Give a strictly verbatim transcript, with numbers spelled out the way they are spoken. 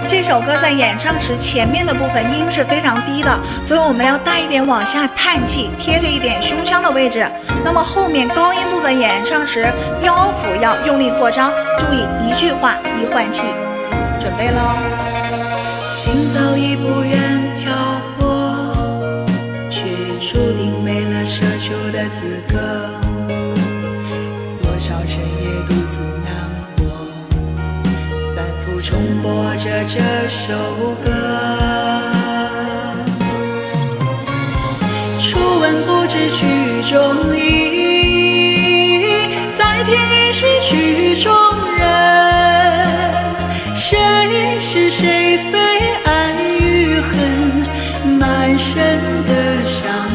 这首歌在演唱时前面的部分音是非常低的，所以我们要带一点往下叹气，贴着一点胸腔的位置。那么后面高音部分演唱时，腰腹要用力扩张，注意一句话一换气。准备喽！心早已不愿漂泊，却注定没了奢求的资格。多少深夜独自难过，反复重播着这首歌。初闻不知曲中意，再听已是曲中人。谁是谁非，爱与恨，满身的伤。